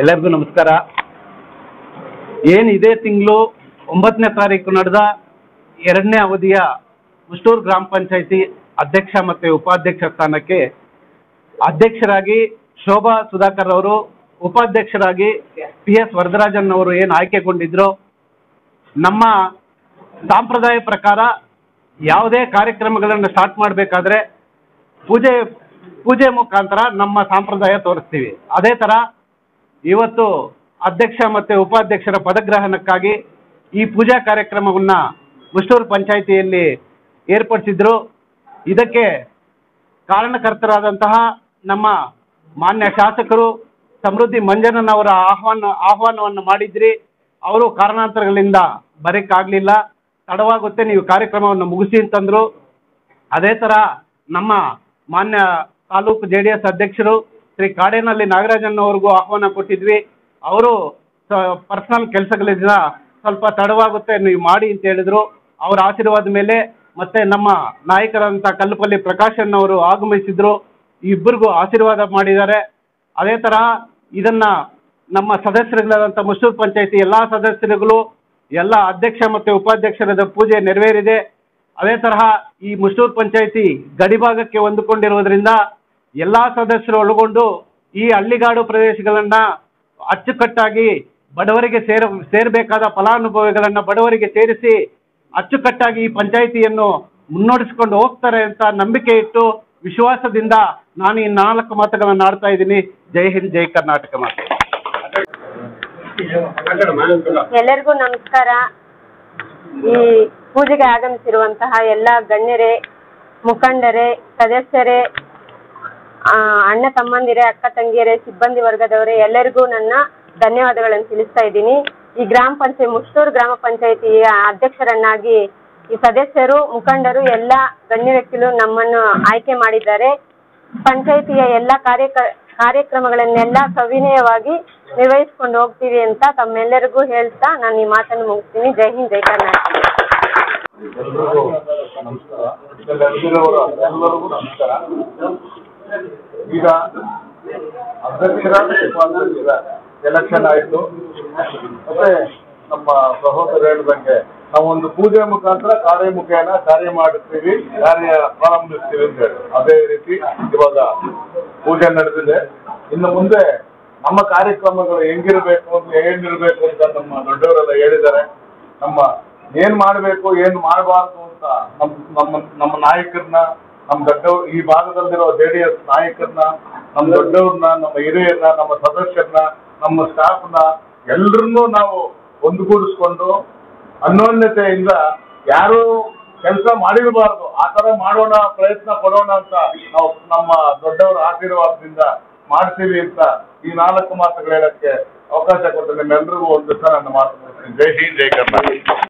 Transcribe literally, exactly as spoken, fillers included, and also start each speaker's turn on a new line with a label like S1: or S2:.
S1: ಎಲ್ಲರಿಗೂ ನಮಸ್ಕಾರ. ಏನು ಇದೇ ತಿಂಗಳು ಒಂಬತ್ತನೇ ತಾರೀಕು ನಡೆದ ಎರಡನೇ ಅವಧಿಯ ಮುಷ್ಟೂರು ಗ್ರಾಮ ಪಂಚಾಯಿತಿ ಅಧ್ಯಕ್ಷ ಮತ್ತು ಉಪಾಧ್ಯಕ್ಷ ಸ್ಥಾನಕ್ಕೆ ಅಧ್ಯಕ್ಷರಾಗಿ ಶೋಭಾ ಸುಧಾಕರ್ ಅವರು, ಉಪಾಧ್ಯಕ್ಷರಾಗಿ ಪಿ ಎಸ್ ವರದರಾಜನ್ ಅವರು ಏನು ಆಯ್ಕೆಗೊಂಡಿದ್ರು, ನಮ್ಮ ಸಂಪ್ರದಾಯ ಪ್ರಕಾರ ಯಾವುದೇ ಕಾರ್ಯಕ್ರಮಗಳನ್ನು ಸ್ಟಾರ್ಟ್ ಮಾಡಬೇಕಾದ್ರೆ ಪೂಜೆ ಪೂಜೆ ಮುಖಾಂತರ ನಮ್ಮ ಸಂಪ್ರದಾಯ ತೋರಿಸ್ತೀವಿ. ಅದೇ ಥರ ಇವತ್ತು ಅಧ್ಯಕ್ಷ ಮತ್ತು ಉಪಾಧ್ಯಕ್ಷರ ಪದಗ್ರಹಣಕ್ಕಾಗಿ ಈ ಪೂಜಾ ಕಾರ್ಯಕ್ರಮವನ್ನು ಮುಷ್ಟೂರು ಪಂಚಾಯಿತಿಯಲ್ಲಿ ಏರ್ಪಡಿಸಿದ್ರು. ಇದಕ್ಕೆ ಕಾರಣಕರ್ತರಾದಂತಹ ನಮ್ಮ ಮಾನ್ಯ ಶಾಸಕರು ಸಮೃದ್ಧಿ ಮಂಜಣ್ಣನವರ ಆಹ್ವಾನ ಆಹ್ವಾನವನ್ನು ಮಾಡಿದ್ರಿ. ಅವರು ಕಾರಣಾಂತರಗಳಿಂದ ಬರೋಕ್ಕಾಗಲಿಲ್ಲ, ತಡವಾಗುತ್ತೆ, ನೀವು ಕಾರ್ಯಕ್ರಮವನ್ನು ಮುಗಿಸಿ ಅಂತಂದರು. ಅದೇ ಥರ ನಮ್ಮ ಮಾನ್ಯ ತಾಲೂಕು ಜೆ ಡಿ ಎಸ್ ಅಧ್ಯಕ್ಷರು ಶ್ರೀ ಕಾಡೇನಹಳ್ಳಿ ನಾಗರಾಜನ್ನವ್ರಿಗೂ ಆಹ್ವಾನ ಕೊಟ್ಟಿದ್ವಿ. ಅವರು ಪರ್ಸನಲ್ ಕೆಲಸಗಳಿಂದ ಸ್ವಲ್ಪ ತಡವಾಗುತ್ತೆ, ನೀವು ಮಾಡಿ ಅಂತ ಹೇಳಿದರು. ಅವರ ಆಶೀರ್ವಾದ ಮೇಲೆ ಮತ್ತೆ ನಮ್ಮ ನಾಯಕರಂಥ ಕಲ್ಲಪಲ್ಲಿ ಪ್ರಕಾಶನ್ನವರು ಆಗಮಿಸಿದ್ರು. ಇಬ್ಬರಿಗೂ ಆಶೀರ್ವಾದ ಮಾಡಿದ್ದಾರೆ. ಅದೇ ಥರ ಇದನ್ನು ನಮ್ಮ ಸದಸ್ಯರುಗಳಾದಂಥ ಮುಷ್ಟೂರು ಪಂಚಾಯಿತಿ ಎಲ್ಲ ಸದಸ್ಯರುಗಳು, ಎಲ್ಲ ಅಧ್ಯಕ್ಷ ಮತ್ತು ಉಪಾಧ್ಯಕ್ಷರದ ಪೂಜೆ ನೆರವೇರಿದೆ. ಅದೇ ತರಹ ಈ ಮುಷ್ಟೂರು ಪಂಚಾಯಿತಿ ಗಡಿಭಾಗಕ್ಕೆ ಹೊಂದಿಕೊಂಡಿರುವುದರಿಂದ ಎಲ್ಲ ಸದಸ್ಯರು ಒಳಗೊಂಡು ಈ ಹಳ್ಳಿಗಾಡು ಪ್ರದೇಶಗಳನ್ನು ಅಚ್ಚುಕಟ್ಟಾಗಿ ಬಡವರಿಗೆ ಸೇರ ಸೇರಬೇಕಾದ ಫಲಾನುಭವಿಗಳನ್ನು ಬಡವರಿಗೆ ಸೇರಿಸಿ ಅಚ್ಚುಕಟ್ಟಾಗಿ ಈ ಪಂಚಾಯಿತಿಯನ್ನು ಮುನ್ನಡೆಸ್ಕೊಂಡು ಹೋಗ್ತಾರೆ ಅಂತ ನಂಬಿಕೆ ಇಟ್ಟು ವಿಶ್ವಾಸದಿಂದ ನಾನು ಈ ನಾಲ್ಕು ಮಾತುಗಳನ್ನು ಆಡ್ತಾ ಇದ್ದೀನಿ. ಜೈ ಹಿಂದ್, ಜೈ ಕರ್ನಾಟಕ ಮಾತೆ.
S2: ಎಲ್ಲರಿಗೂ ನಮಸ್ಕಾರ. ಈ ಪೂಜೆಗೆ ಆಗಮಿಸಿರುವಂತಹ ಎಲ್ಲ ಗಣ್ಯರೇ, ಮುಖಂಡರೇ, ಸದಸ್ಯರೇ, ಅಣ್ಣ ತಮ್ಮಂದಿರೇ, ಅಕ್ಕ ತಂಗಿಯರೇ, ಸಿಬ್ಬಂದಿ ವರ್ಗದವರೇ, ಎಲ್ಲರಿಗೂ ನನ್ನ ಧನ್ಯವಾದಗಳನ್ನು ತಿಳಿಸ್ತಾ ಇದ್ದೀನಿ. ಈ ಗ್ರಾಮ ಪಂಚಾಯತ್ ಮುಷ್ಟೂರು ಗ್ರಾಮ ಪಂಚಾಯತಿಯ ಅಧ್ಯಕ್ಷರನ್ನಾಗಿ ಈ ಸದಸ್ಯರು, ಮುಖಂಡರು, ಎಲ್ಲ ಗಣ್ಯ ವ್ಯಕ್ತಿಗಳು ನಮ್ಮನ್ನು ಆಯ್ಕೆ ಮಾಡಿದ್ದಾರೆ. ಪಂಚಾಯಿತಿಯ ಎಲ್ಲ ಕಾರ್ಯ ಕಾರ್ಯಕ್ರಮಗಳನ್ನೆಲ್ಲ ಸವಿನಯವಾಗಿ ನಿರ್ವಹಿಸಿಕೊಂಡು ಹೋಗ್ತೀವಿ ಅಂತ ತಮ್ಮೆಲ್ಲರಿಗೂ ಹೇಳ್ತಾ ನಾನು ಈ ಮಾತನ್ನು ಮುಗಿಸ್ತೀನಿ. ಜೈ ಹಿಂದ್, ಜೈ ಕರ್ನಾಟಕ.
S3: ಎಲ್ಲರಿಗೂ ನಮಸ್ಕಾರ. ಎಲ್ಲರಿಗೂ ನಮಸ್ಕಾರ. ಈಗ ಅಧ್ಯಕ್ಷರ ಉಪಾಧ್ಯಕ್ಷರ ಎಲೆಕ್ಷನ್ ಆಯಿತು. ಮತ್ತೆ ನಮ್ಮ ಸಹೋದರ ಹೇಳಿದಂಗೆ ನಾವೊಂದು ಪೂಜೆ ಮುಖಾಂತರ ಕಾರ್ಯಮುಖೇನ ಕಾರ್ಯ ಮಾಡುತ್ತೀವಿ, ಕಾರ್ಯ ಪ್ರಾರಂಭಿಸ್ತೀವಿ ಅಂತ ಹೇಳಿ ಅದೇ ರೀತಿ ಇವಾಗ ಪೂಜೆ ನಡೆದಿದೆ. ಇನ್ನು ಮುಂದೆ ನಮ್ಮ ಕಾರ್ಯಕ್ರಮಗಳು ಹೆಂಗಿರ್ಬೇಕು ಅಂತ ಏನಿರ್ಬೇಕು ಅಂತ ನಮ್ಮ ದೊಡ್ಡವರೆಲ್ಲ ಹೇಳಿದ್ದಾರೆ. ನಮ್ಮ ಏನ್ ಮಾಡಬೇಕು ಏನ್ ಮಾಡಬಾರ್ದು ಅಂತ ನಮ್ಮ ನಮ್ಮ ನಮ್ಮ ನಾಯಕರನ್ನ, ನಮ್ಮ ದೊಡ್ಡವ್ರು, ಈ ಭಾಗದಲ್ಲಿರೋ ಜೆ ಡಿ ಎಸ್ ನಾಯಕರನ್ನ, ನಮ್ಮ ದೊಡ್ಡವ್ರನ್ನ, ನಮ್ಮ ಹಿರಿಯರನ್ನ, ನಮ್ಮ ಸದಸ್ಯರನ್ನ, ನಮ್ಮ ಸ್ಟಾಫ್ನ ಎಲ್ಲರನ್ನೂ ನಾವು ಒಂದುಗೂಡಿಸ್ಕೊಂಡು ಅನ್ಯೋನ್ಯತೆಯಿಂದ ಯಾರು ಕೆಲಸ ಮಾಡಿರಬಾರ್ದು ಆ ಥರ ಮಾಡೋಣ, ಪ್ರಯತ್ನ ಪಡೋಣ ಅಂತ ನಾವು ನಮ್ಮ ದೊಡ್ಡವರ ಆಶೀರ್ವಾದದಿಂದ ಮಾಡ್ತೀವಿ ಅಂತ ಈ ನಾಲ್ಕು ಮಾತುಗಳು ಹೇಳಕ್ಕೆ ಅವಕಾಶ ಕೊಟ್ಟು ನಿಮ್ಮೆಲ್ಲರಿಗೂ ಒಂದು ದಿವಸ ನನ್ನ ಮಾತು. ಜೈ ಹಿಂದ್, ಜೈ ಕರ್ನಾಟಕ.